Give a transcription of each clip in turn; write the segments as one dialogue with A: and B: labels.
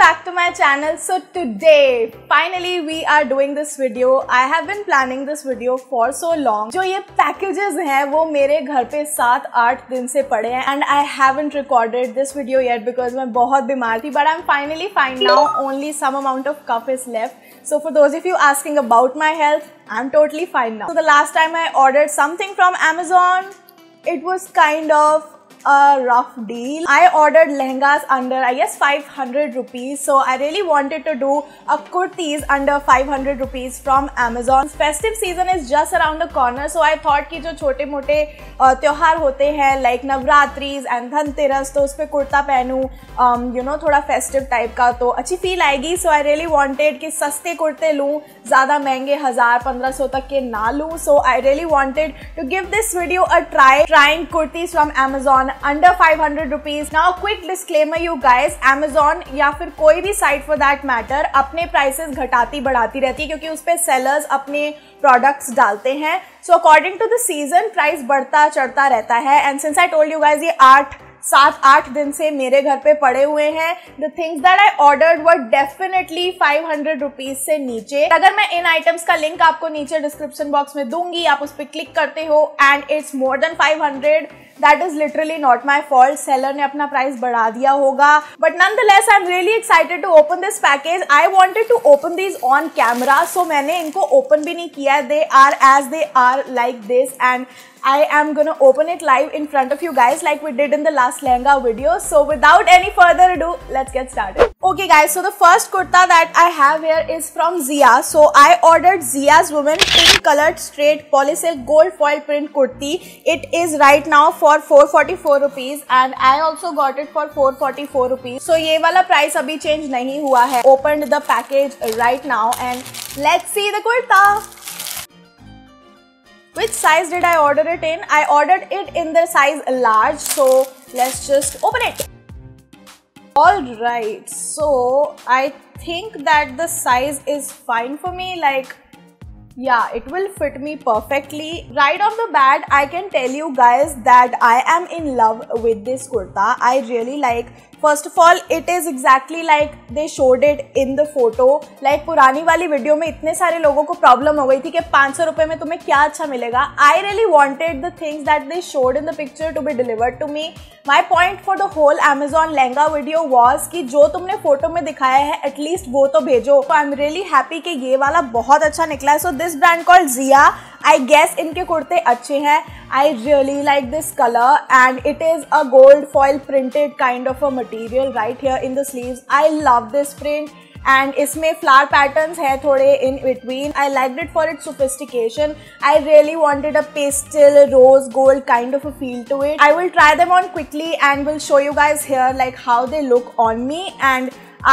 A: back to my channel. So today finally we are doing this video. I have been planning this video for so long. जो ये packages हैं वो मेरे घर पे 7-8 दिन से पड़े हैं and I haven't recorded this video yet because मैं बहुत बीमार थी. But I'm finally fine now. Only some amount of cough is left. So for those of you asking about my health, I'm totally fine now. So the last time I ordered something from Amazon, it was kind of a rough deal. I ordered lehengas under I guess 500 rupees. So I really wanted to do a kurtis under 500 rupees from Amazon. Festive season is just around the corner. So I thought कि जो छोटे मोटे त्योहार होते हैं like नवरात्रीज and Dhanteras तो उस पे कुर्ता पहनूं you know थोड़ा festive type का तो अच्छी feel आएगी. So I really wanted कि सस्ते कुर्ते लूँ, ज़्यादा महंगे 1000-1500 तक के ना लूँ. So I really wanted to give this video a try, trying kurtis from Amazon under 500 rupees. Now quick disclaimer you guys, Amazon या फिर कोई भी site for that matter अपने prices घटाती बढ़ाती रहती है क्योंकि उस पे sellers अपने products डालते हैं. So according to the season price बढ़ता चढ़ता रहता है and since I told you guys ये 7-8 दिन से मेरे घर पे पड़े हुए हैं. The things that I ordered were definitely 500 rupees से नीचे. अगर मैं इन आइटम्स का लिंक आपको नीचे डिस्क्रिप्शन बॉक्स में दूंगी, आप उस पर क्लिक करते हो and it's more than 500. That is literally not my fault. Seller ने अपना प्राइस बढ़ा दिया होगा. But nonetheless, I'm really excited to open this package. I wanted to open these on camera, so मैंने इनको open भी नहीं किया. They are as they are like this, and I am gonna open it live in front of you guys like we did in the last lehenga video. So without any further ado, let's get started. Okay guys, so the first kurta that I have here is from Zia. So I ordered Zia's Women pink colored straight polysilk gold foil print kurti. It is right now for 444 rupees and I also got it for 444 rupees. So ये वाला price अभी change नहीं हुआ है. Opened the package right now and let's see the kurta. Which size did I order it in? I ordered it in the size large. So let's just open it. Alright, so I think that the size is fine for me. Like, yeah, it will fit me perfectly. Right off the bat, I can tell you guys that I am in love with this kurta. I really like. First of all, it is exactly like they showed it in the photo. Like पुरानी वाली video में इतने सारे लोगों को problem हो गई थी कि 500 रुपए में तुम्हें क्या अच्छा मिलेगा. I really wanted the things that they showed in the picture to be delivered to me. My point for the whole Amazon lehenga video was कि जो तुमने फोटो में दिखाया है at least वो तो भेजो. So I'm really happy कि ये वाला बहुत अच्छा निकला है. So this brand called Zia, I guess इनके कुर्ते अच्छे हैं. I really like this color and it is a gold foil printed kind of a material right here in the sleeves. I love this print and इसमें flower patterns है थोड़े in between. I liked it for its sophistication. I really wanted a pastel rose gold kind of a feel to it. I will try them on quickly and will show you guys here like how they look on me and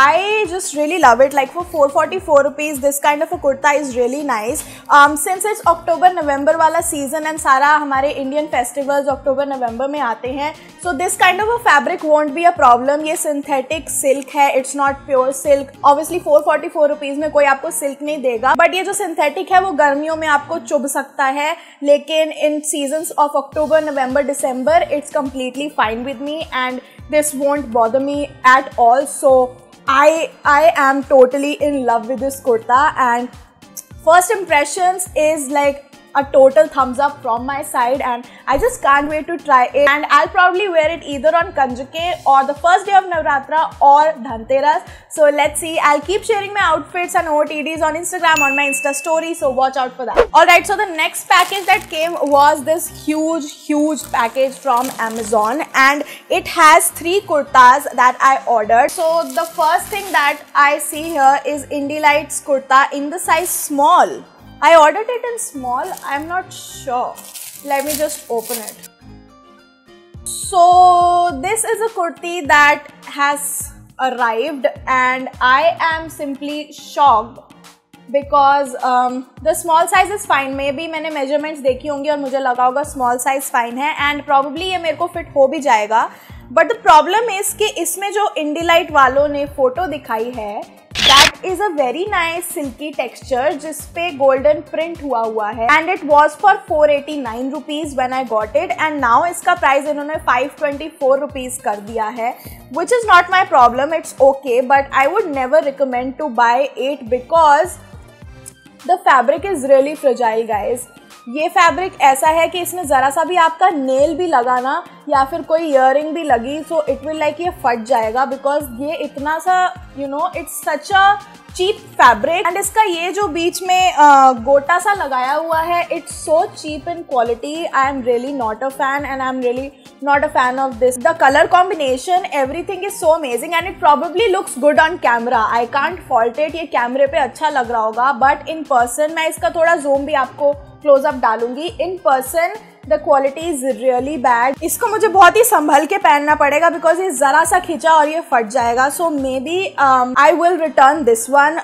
A: I just really love it. Like for 444 rupees, this kind of a kurta is really nice. Since it's October-November वाला season and सारा हमारे Indian festivals October-November में आते हैं, so this kind of a fabric won't be a problem. ये synthetic silk है, it's not pure silk. Obviously 444 rupees में कोई आपको silk नहीं देगा, but ये जो synthetic है वो गर्मियों में आपको चुभ सकता है. लेकिन in seasons of October, November, December, it's completely fine with me and this won't bother me at all. So I am totally in love with this kurta and first impressions is like a total thumbs up from my side and I just can't wait to try it and I'll probably wear it either on Kanjake or the first day of Navratra or Dhanteras. So let's see. I'll keep sharing my outfits and OOTDs on Instagram on my Insta story, so watch out for that. Alright, so the next package that came was this huge package from Amazon and it has 3 kurtas that I ordered. So the first thing that I see here is Indie Lights kurta in the size small. I ordered it in small, I'm not sure. Let me just open it. So this is a kurti that has arrived and I am simply shocked because the small size is fine. Maybe मैंने measurements देखी होंगी और मुझे लगा होगा small size fine है and probably ये मेरे को fit हो भी जाएगा. But the problem is कि इसमें जो Indie Light वालों ने photo दिखाई है, that that is a very nice silky texture जिसपे गोल्डन प्रिंट हुआ है and it was for 489 rupees when I got it and now इसका प्राइस इन्होंने 524 रुपीज कर दिया है, which is not my problem, it's okay, but I would never recommend to buy it because the fabric is really fragile guys. ये fabric ऐसा है कि इसमें ज़रा सा भी आपका नेल भी लगाना या फिर कोई इयरिंग भी लगी सो इट विल लाइक ये फट जाएगा बिकॉज ये इतना सा you know it's such a cheap fabric and इसका ये जो बीच में गोटा सा लगाया हुआ है it's so cheap in quality. I am really not a fan and I am really not a fan of this. The color combination, everything is so amazing and it probably looks good on camera. I can't fault it. ये कैमरे पे अच्छा लग रहा होगा but in person मैं इसका थोड़ा zoom भी आपको क्लोज अप डालूंगी. In person the quality is really bad. इसको मुझे बहुत ही संभल के पहनना पड़ेगा बिकॉज ये जरा सा खींचा और ये फट जाएगा. So maybe I will return this one.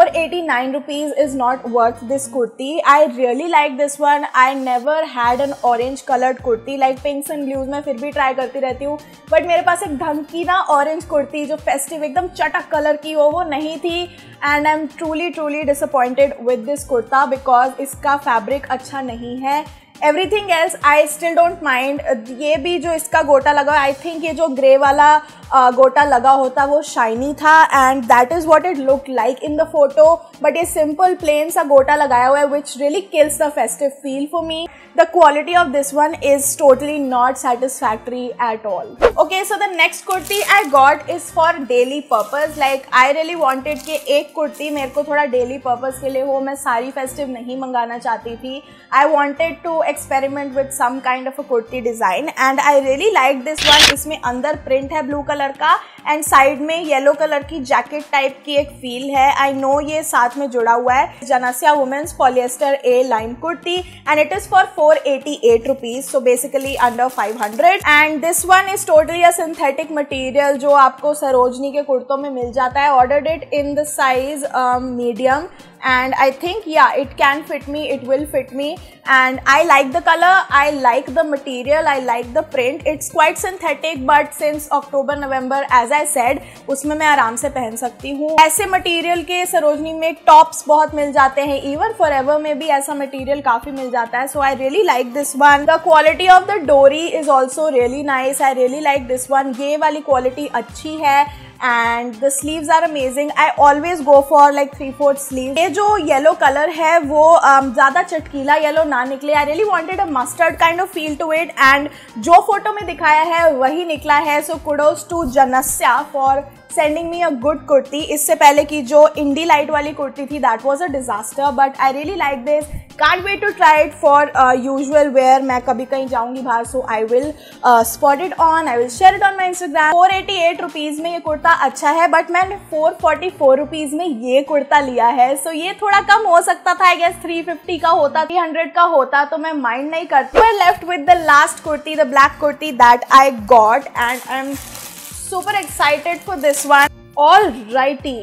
A: 489 rupees is not worth this kurti. I really like this one. I never had an orange coloured kurti like pinks and blues में फिर भी ट्राई करती रहती हूँ बट मेरे पास एक ढंग की ना ऑरेंज कुर्ती जो फेस्टिव एकदम चटक कलर की हो वो नहीं थी and I am truly disappointed with this kurta because इसका फैब्रिक अच्छा नहीं है. Everything else I still don't mind. ये भी जो इसका गोटा लगा आई थिंक ये जो ग्रे वाला गोटा लगा होता वो शाइनी था and that is what it look like in the photo but ये सिंपल प्लेन सा गोटा लगाया हुआ है which really kills the festive feel for me. The quality of this one is totally not satisfactory at all. Okay, so the next kurti I got is for daily purpose. Like I really wanted कि एक कुर्ती मेरे को थोड़ा daily purpose के लिए हो. मैं सारी festive नहीं मंगाना चाहती थी. I wanted to experiment with some kind of a kurti design and I really liked this one. इसमें अंदर print है blue color का and side में yellow color की jacket type की एक feel है. I know ये साथ में जुड़ा हुआ है. Janasya Women's Polyester A line kurti and it is for 488 rupees, so basically under 500 and this one is totally a synthetic material जो आपको सरोजनी के कुर्तों में मिल जाता है. Ordered it in the size medium and I think yeah it can fit me, it will fit me and I like the color, I like the material, I like the print. It's quite synthetic but since October November as I said उसमें मैं आराम से पहन सकती हूँ. ऐसे material के सरोजनी में टॉप्स बहुत मिल जाते हैं. इवन फॉरएवर में भी ऐसा मटेरियल काफ़ी मिल जाता है. So I really like this one. The quality of the dori is also really nice. I really like this one. ये वाली क्वालिटी अच्छी है and the sleeves are amazing. I always go for like 3/4 sleeve. ये जो yellow colour है वो ज़्यादा चटकीला yellow ना निकले. I really wanted a mustard kind of feel to it and जो फोटो में दिखाया है वही निकला है. So kudos to Janasya for sending me a good kurti. इससे पहले की जो इंडी लाइट वाली कुर्ती थी that was a disaster but I really like this. Can't wait to try it for usual wear. मैं कभी कहीं जाऊंगी बाहर so I will spot it on, I will share it on my Instagram. 488 rupees में ये कुर्ता अच्छा है but मैंने 444 रुपीज़ में ये कुर्ता लिया है. so ये थोड़ा कम हो सकता था. I guess 350 का होता, 300 का होता तो मैं माइंड नहीं करती. I left with the last kurti, the black kurti that I got and I'm super excited for this one. Alrighty,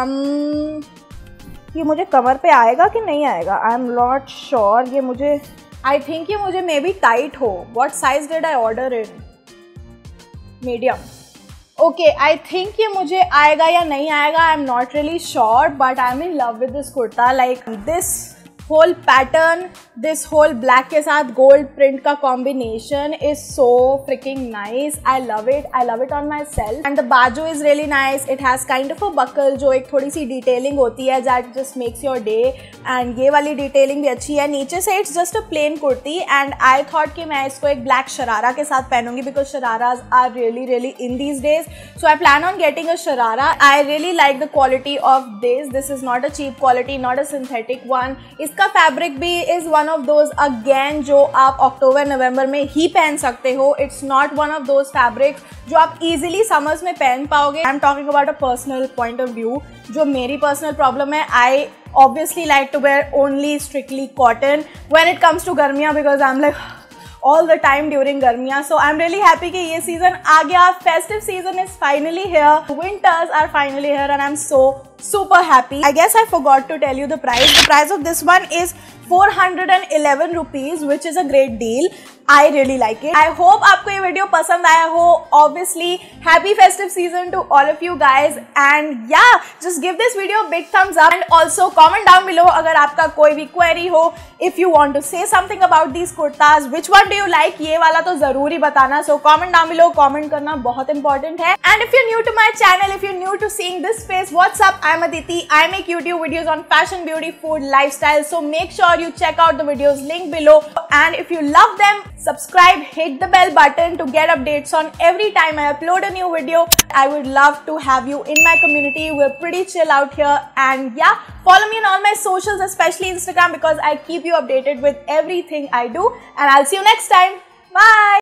A: ये मुझे कमर पे आएगा कि नहीं आएगा आई एम नॉट श्योर. ये मुझे आई थिंक ये मुझे मे बी टाइट हो. What size did I order in? Medium. Okay, I think ये मुझे आएगा या नहीं आएगा I am not really sure but I am in love with this kurta. Like this whole pattern, this whole black के साथ gold print का combination is so freaking nice. I love it on myself and the baju is really nice. It has kind of a buckle जो एक थोड़ी सी detailing होती है that just makes your day and ये वाली detailing भी अच्छी है. नीचे से it's just a plain kurti and I thought कि मैं इसको एक ब्लैक शरारा के साथ पहनूंगी because shararas are really in these days. So I plan on getting a sharara. I really like the quality of this is not a cheap quality, not a synthetic one. इसका fabric भी is one of those again जो आप अक्टूबर नवंबर में ही पहन सकते हो. It's not one of those fabrics जो आप इजीली समर्स में पहन पाओगे. I am talking about a personal point of view. जो मेरी पर्सनल प्रॉब्लम है, आई obviously like to wear only strictly cotton when it comes to गर्मियाँ because I'm like all the time during गर्मियाँ. So I'm really happy कि ये season आ गया. Festive season is finally here. Winters are finally here and I'm so super happy. I guess I forgot to tell you the price. The price of this one is 411 rupees which is a great deal. I really like it. I hope आपको ये video पसंद आया हो. Obviously, happy festive season to all of you guys. And yeah, just give this video a big thumbs up. And also comment down below अगर आपका कोई भी query हो. If you want to say something about these kurtas, which one do you like? ये वाला तो जरूर ही बताना. So comment down below. Comment करना बहुत important है. And if you're new to my channel, if you're new to seeing this face, what's up? I'm Aditi. I make YouTube videos on fashion, beauty, food, lifestyle. So make sure you check out the videos link below. And if you love them, subscribe, hit the bell button to get updates on every time I upload a new video. I would love to have you in my community. We're pretty chill out here. And yeah, follow me on all my socials, especially Instagram, because I keep you updated with everything I do. And I'll see you next time. Bye.